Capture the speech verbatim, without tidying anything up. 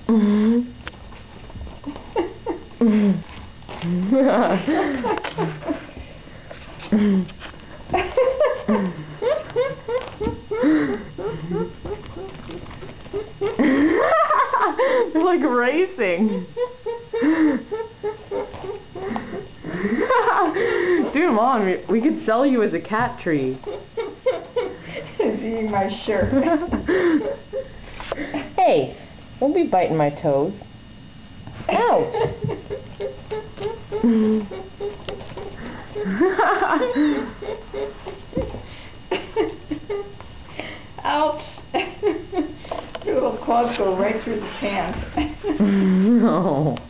They're like racing. Dude, Mom, we, we could sell you as a cat tree. He's eating my shirt. Hey, don't be biting my toes. Ouch. Ouch. Your little claws go right through the pants. No.